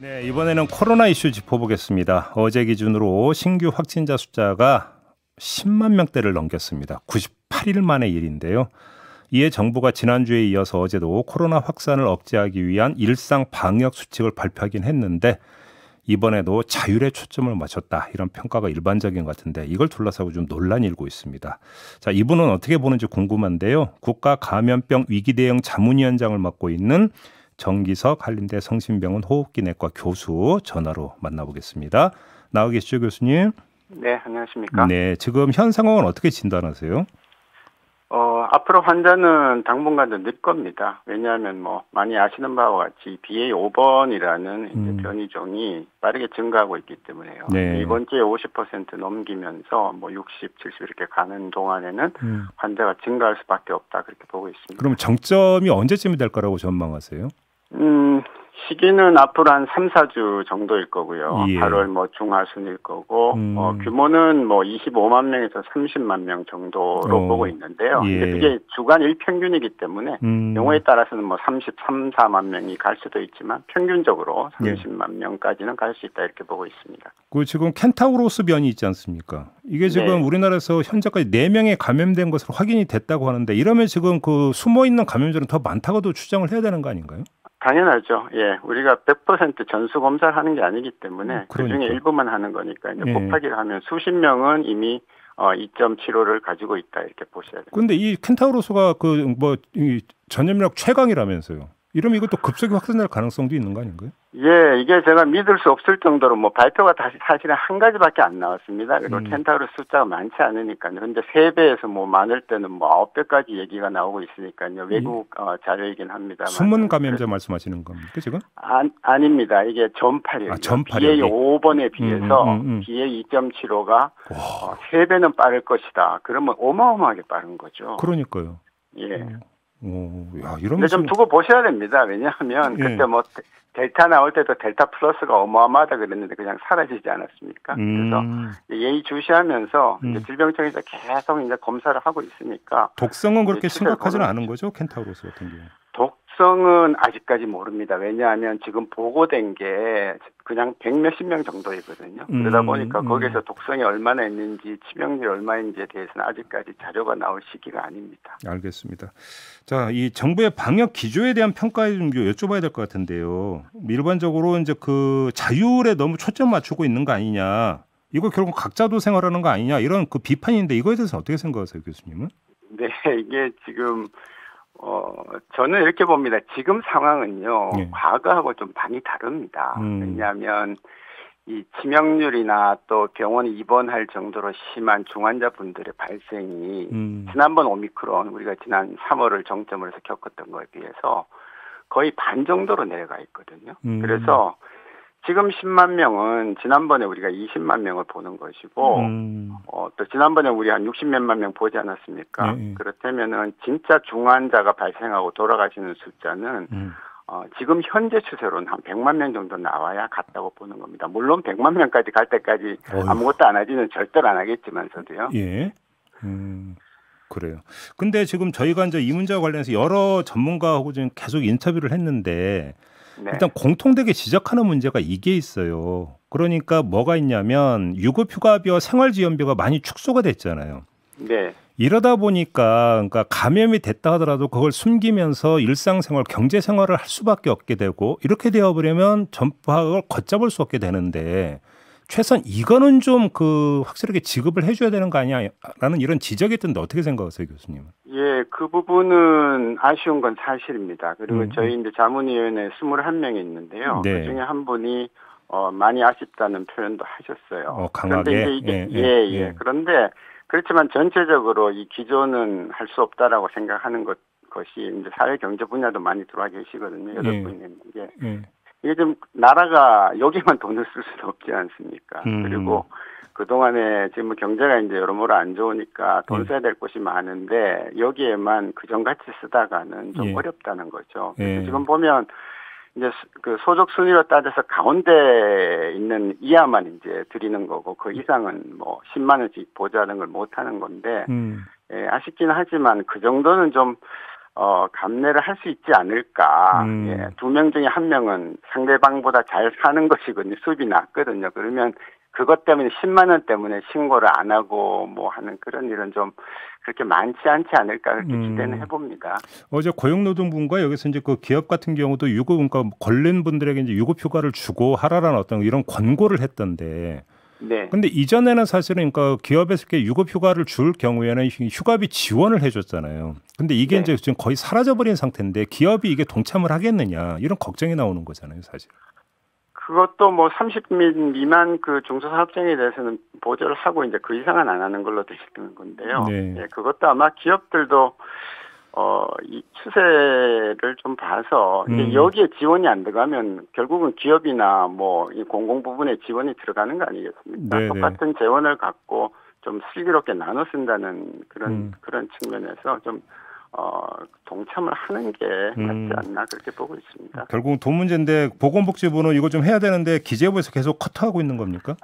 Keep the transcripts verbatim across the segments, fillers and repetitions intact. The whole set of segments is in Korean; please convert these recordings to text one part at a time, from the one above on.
네, 이번에는 코로나 이슈 짚어보겠습니다. 어제 기준으로 신규 확진자 숫자가 십만 명대를 넘겼습니다. 구십팔 일 만의 일인데요. 이에 정부가 지난주에 이어서 어제도 코로나 확산을 억제하기 위한 일상 방역 수칙을 발표하긴 했는데 이번에도 자율에 초점을 맞췄다. 이런 평가가 일반적인 것 같은데 이걸 둘러싸고 좀 논란이 일고 있습니다. 자, 이분은 어떻게 보는지 궁금한데요. 국가감염병 위기대응 자문위원장을 맡고 있는 정기석 한림대 성심병원 호흡기내과 교수 전화로 만나보겠습니다. 나와 계시죠, 교수님? 네, 안녕하십니까? 네, 지금 현 상황은 어떻게 진단하세요? 어, 앞으로 환자는 당분간도 늘 겁니다. 왜냐하면 뭐 많이 아시는 바와 같이 비에이 오 번이라는 이제 음. 변이종이 빠르게 증가하고 있기 때문에요. 네. 이번 주에 오십 퍼센트 넘기면서 뭐 육십, 칠십 이렇게 가는 동안에는 음. 환자가 증가할 수밖에 없다 그렇게 보고 있습니다. 그럼 정점이 언제쯤이 될 거라고 전망하세요? 음, 시기는 앞으로 한 삼, 사 주 정도일 거고요. 예. 팔월 뭐 중하순일 거고, 음. 어, 규모는 뭐 이십오만 명에서 삼십만 명 정도로 어. 보고 있는데요. 예. 근데 그게 주간 일평균이기 때문에 음. 경우에 따라서는 뭐 삼십삼, 사만 명이 갈 수도 있지만 평균적으로 삼십만 명까지는 갈 수 있다 이렇게 보고 있습니다. 그 지금 켄타우로스 변이 있지 않습니까? 이게 지금 네. 우리나라에서 현재까지 네 명이 감염된 것으로 확인이 됐다고 하는데 이러면 지금 그 숨어 있는 감염자는 더 많다고도 추정을 해야 되는 거 아닌가요? 당연하죠. 예, 우리가 백 퍼센트 전수 검사를 하는 게 아니기 때문에 그 중에 그러니까. 일부만 하는 거니까 이제 예. 곱하기를 하면 수십 명은 이미 어, 이 점 칠오를 가지고 있다 이렇게 보셔야 됩니다. 근데 이 켄타우로스가 그 뭐 전염력 최강이라면서요. 이러면 이것도 급속히 확산될 가능성도 있는 거 아닌가요? 예, 이게 제가 믿을 수 없을 정도로 뭐 발표가 다시 사실은 한 가지밖에 안 나왔습니다. 그리고 음. 켄타우로스 숫자가 많지 않으니까요. 근데 세 배에서 뭐 많을 때는 뭐 아홉 배까지 얘기가 나오고 있으니까요. 외국 예. 어, 자료이긴 합니다만. 숨은 감염자 말씀하시는 겁니까 지금? 아, 아닙니다. 이게 전파력이요. 아, 전파력이. 비에이 오 번에 비해서 음, 음, 음, 음. 비에이 이 점 칠오가 어, 세 배는 빠를 것이다. 그러면 어마어마하게 빠른 거죠. 그러니까요. 예. 오, 야, 이런 근데 좀 두고 보셔야 됩니다. 왜냐하면 예. 그때 뭐 델타 나올 때도 델타 플러스가 어마어마하다 그랬는데 그냥 사라지지 않았습니까? 음. 그래서 예의 주시하면서 음. 이제 질병청에서 계속 이제 검사를 하고 있으니까 독성은 그렇게 추세를 심각하지는 보는 않은 거죠? 켄타우로스 같은 경우. 독성은 아직까지 모릅니다. 왜냐하면 지금 보고된 게 그냥 백 몇십 명 정도이거든요. 음, 그러다 보니까 음. 거기서 독성이 얼마나 있는지 치명률이 얼마인지에 대해서는 아직까지 자료가 나올 시기가 아닙니다. 알겠습니다. 자, 이 정부의 방역 기조에 대한 평가 좀 여쭤봐야 될 것 같은데요. 일반적으로 이제 그 자율에 너무 초점 맞추고 있는 거 아니냐. 이거 결국 각자도 생활하는 거 아니냐. 이런 그 비판인데 이거에 대해서 어떻게 생각하세요, 교수님은? 네, 이게 지금 어, 저는 이렇게 봅니다. 지금 상황은요, 예. 과거하고 좀 많이 다릅니다. 음. 왜냐하면, 이 치명률이나 또 병원 입원할 정도로 심한 중환자분들의 발생이, 음. 지난번 오미크론, 우리가 지난 삼월을 정점으로 해서 겪었던 거에 비해서 거의 반 정도로 내려가 있거든요. 음. 그래서 지금 십만 명은 지난번에 우리가 이십만 명을 보는 것이고, 음. 어, 또 지난번에 우리 한 육십몇만 명 보지 않았습니까? 네. 그렇다면은 진짜 중환자가 발생하고 돌아가시는 숫자는 음. 어, 지금 현재 추세로는 한 백만 명 정도 나와야 같다고 보는 겁니다. 물론 백만 명까지 갈 때까지 어휴. 아무것도 안 하지는 절대로 안 하겠지만서도요. 예. 음. 그래요. 근데 지금 저희가 이제 이 문제와 관련해서 여러 전문가하고 지금 계속 인터뷰를 했는데 네. 일단 공통되게 지적하는 문제가 이게 있어요. 그러니까 뭐가 있냐면 유급휴가비와 생활지원비가 많이 축소가 됐잖아요. 네. 이러다 보니까 그러니까 감염이 됐다 하더라도 그걸 숨기면서 일상생활, 경제생활을 할 수밖에 없게 되고 이렇게 되어버리면 전파를 걷잡을 수 없게 되는데 최소한 이거는 좀 그 확실하게 지급을 해줘야 되는 거 아니야라는 이런 지적이 있던데 어떻게 생각하세요, 교수님은? 예, 그 부분은 아쉬운 건 사실입니다. 그리고 음. 저희 이제 자문위원회 스물한 명이 있는데요. 네. 그 중에 한 분이 어, 많이 아쉽다는 표현도 하셨어요. 어, 강하게? 그런데 이제 이게, 예, 예, 예, 예, 예. 그런데 그렇지만 전체적으로 이 기조는 할 수 없다라고 생각하는 것, 것이 이제 사회 경제 분야도 많이 들어와 계시거든요. 여덟 예. 분이 있는 게. 예. 이게 좀 나라가 여기만 돈을 쓸 수는 없지 않습니까? 음. 그리고 그동안에 지금 뭐 경제가 이제 여러모로 안 좋으니까 돈 예. 써야 될 곳이 많은데 여기에만 그전같이 쓰다가는 좀 예. 어렵다는 거죠. 그래서 예. 지금 보면 이제 그 소득 순위로 따져서 가운데 있는 이하만 이제 드리는 거고 그 이상은 뭐 십만 원씩 보자는 걸 못 하는 건데 음. 예, 아쉽긴 하지만 그 정도는 좀 어, 감내를 할 수 있지 않을까. 음. 예, 두 명 중에 한 명은 상대방보다 잘 사는 것이거든요. 수입이 낮거든요. 그러면 그것 때문에 십만 원 때문에 신고를 안 하고 뭐 하는 그런 일은 좀 그렇게 많지 않지 않을까 그렇게 음. 기대는 해봅니다. 어제 고용노동부가 여기서 이제 그 기업 같은 경우도 유급, 그러니까 걸린 분들에게 이제 유급휴가를 주고 하라라는 어떤 이런 권고를 했던데. 네. 근데 이전에는 사실은 그러니까 기업에서 이렇게 유급휴가를 줄 경우에는 휴가비 지원을 해줬잖아요. 근데 이게 네. 이제 지금 거의 사라져버린 상태인데 기업이 이게 동참을 하겠느냐 이런 걱정이 나오는 거잖아요, 사실. 그것도 뭐 삼십 미만 그 중소사업장에 대해서는 보조를 하고 이제 그 이상은 안 하는 걸로 되시는 건데요. 네. 예, 그것도 아마 기업들도 어, 이 추세를 좀 봐서 이제 음. 여기에 지원이 안 들어가면 결국은 기업이나 뭐 이 공공 부분에 지원이 들어가는 거 아니겠습니까? 네네. 똑같은 재원을 갖고 좀 슬기롭게 나눠 쓴다는 그런 음. 그런 측면에서 좀 어, 동참을 하는 게 음. 맞지 않나 그렇게 보고 있습니다. 결국은 돈 문제인데 보건복지부는 이거 좀 해야 되는데 기재부에서 계속 커트하고 있는 겁니까?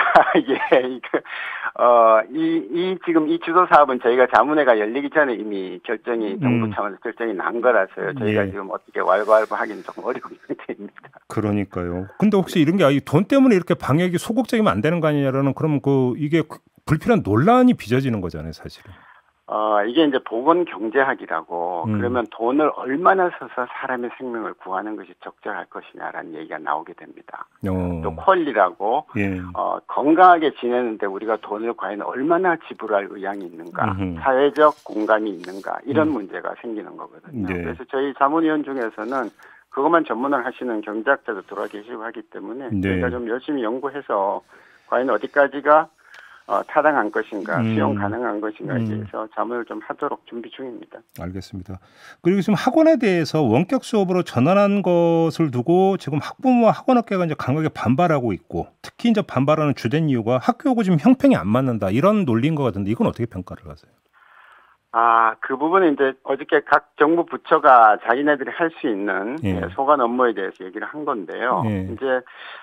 예, 이거, 어, 이, 이, 지금 이 주도 사업은 저희가 자문회가 열리기 전에 이미 결정이, 정부 음. 차원에서 결정이 난 거라서요. 저희가 예. 지금 어떻게 왈가왈부 하기는 조금 어려운 상태입니다. 그러니까요. 근데 혹시 이런 게 아, 돈 때문에 이렇게 방역이 소극적이면 안 되는 거 아니냐라는 그러면 그 이게 불필요한 논란이 빚어지는 거잖아요, 사실은. 어, 이게 이제 보건경제학이라고, 음. 그러면 돈을 얼마나 써서 사람의 생명을 구하는 것이 적절할 것이냐라는 얘기가 나오게 됩니다. 어. 또 퀄리라고, 예. 어, 건강하게 지내는데 우리가 돈을 과연 얼마나 지불할 의향이 있는가, 음흠. 사회적 공감이 있는가, 이런 음. 문제가 생기는 거거든요. 네. 그래서 저희 자문위원 중에서는 그것만 전문을 하시는 경제학자도 들어와 계시고 하기 때문에 네. 저희가 좀 열심히 연구해서 과연 어디까지가 어, 타당한 것인가, 음. 수용 가능한 것인가에 음. 대해서 자문을 좀 하도록 준비 중입니다. 알겠습니다. 그리고 지금 학원에 대해서 원격 수업으로 전환한 것을 두고 지금 학부모와 학원업계가 이제 강하게 반발하고 있고, 특히 이제 반발하는 주된 이유가 학교하고 지금 형평이 안 맞는다 이런 논리인 것 같은데 이건 어떻게 평가를 하세요? 아, 그 부분은 이제 어저께 각 정부 부처가 자기네들이 할 수 있는 예. 소관 업무에 대해서 얘기를 한 건데요. 예. 이제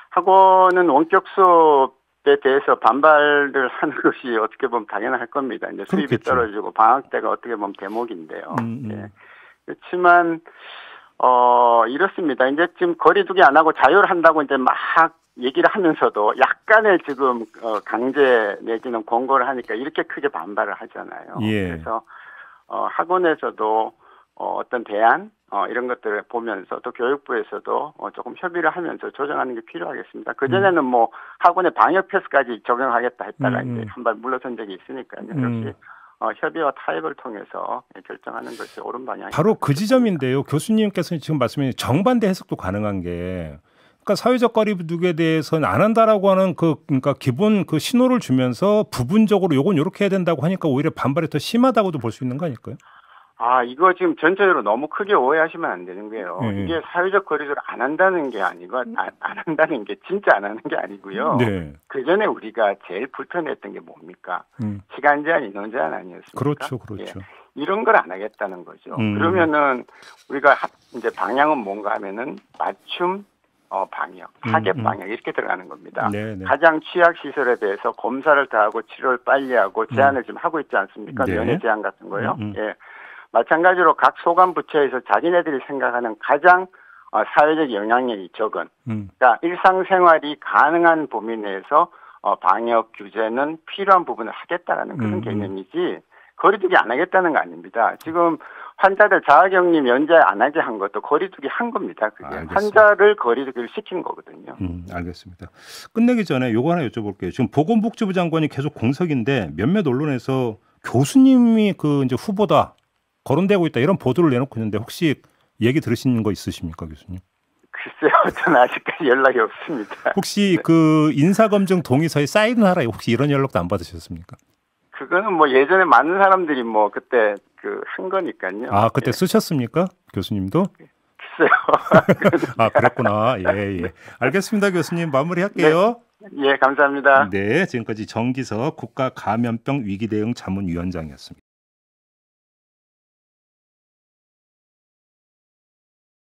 학원은 원격 수업에 대해서 반발을 하는 것이 어떻게 보면 당연할 겁니다. 이제 수입이 그렇겠죠. 떨어지고 방학 때가 어떻게 보면 대목인데요. 음, 음. 예. 그렇지만 어 이렇습니다. 이제 지금 거리두기 안 하고 자율한다고 이제 막 얘기를 하면서도 약간의 지금 어, 강제 내지는 권고를 하니까 이렇게 크게 반발을 하잖아요. 예. 그래서 어, 학원에서도 어, 어떤 대안 어, 이런 것들을 보면서 또 교육부에서도 어, 조금 협의를 하면서 조정하는 게 필요하겠습니다. 그 전에는 뭐 학원의 방역 패스까지 적용하겠다 했다가 음, 음. 이제 한 발 물러선 적이 있으니까요. 음. 역시 어, 협의와 타협을 통해서 결정하는 것이 옳은 방향입니다. 바로 그 지점인데요. 교수님께서 지금 말씀해 주신 정반대 해석도 가능한 게, 그러니까 사회적 거리두기에 대해서는 안 한다라고 하는 그 그러니까 기본 그 신호를 주면서 부분적으로 요건 이렇게 해야 된다고 하니까 오히려 반발이 더 심하다고도 볼 수 있는 거 아닐까요? 아, 이거 지금 전체적으로 너무 크게 오해하시면 안 되는 거예요. 네. 이게 사회적 거리두기를 안 한다는 게 아니고, 안, 안 한다는 게 진짜 안 하는 게 아니고요. 네. 그 전에 우리가 제일 불편했던 게 뭡니까? 음. 시간 제한, 인원 제한 아니었습니까? 그렇죠, 그렇죠. 예. 이런 걸 안 하겠다는 거죠. 음. 그러면은 우리가 하, 이제 방향은 뭔가 하면은 맞춤, 어, 방역, 타겟 음, 음. 방역 이렇게 들어가는 겁니다. 네, 네. 가장 취약 시설에 대해서 검사를 다 하고 치료를 빨리 하고 제한을 지금 하고 있지 않습니까? 네. 면회 제한 같은 거요. 음, 음. 예. 마찬가지로 각 소관 부처에서 자기네들이 생각하는 가장 어, 사회적 영향력이 적은, 음. 그러니까 일상생활이 가능한 범위 내에서 어, 방역 규제는 필요한 부분을 하겠다라는 그런 음, 음. 개념이지 거리두기 안 하겠다는 거 아닙니다. 지금 환자들 자가격리 면제 안 하게 한 것도 거리두기 한 겁니다. 그게 알겠습니다. 환자를 거리두기를 시킨 거거든요. 음, 알겠습니다. 끝내기 전에 요거 하나 여쭤볼게요. 지금 보건복지부 장관이 계속 공석인데 몇몇 언론에서 교수님이 그 이제 후보다 거론되고 있다 이런 보도를 내놓고 있는데 혹시 얘기 들으신 거 있으십니까, 교수님? 글쎄요, 저는 아직까지 연락이 없습니다. 혹시 네. 그 인사검증 동의서에 사인하라 혹시 이런 연락도 안 받으셨습니까? 그거는 뭐 예전에 많은 사람들이 뭐 그때 그 한 거니까요. 아, 그때 예. 쓰셨습니까, 교수님도? 글쎄요. 아, 그랬구나. 예, 예. 알겠습니다, 교수님. 마무리할게요. 예, 감사합니다. 네, 지금까지 정기석 국가감염병 위기대응 자문위원장이었습니다.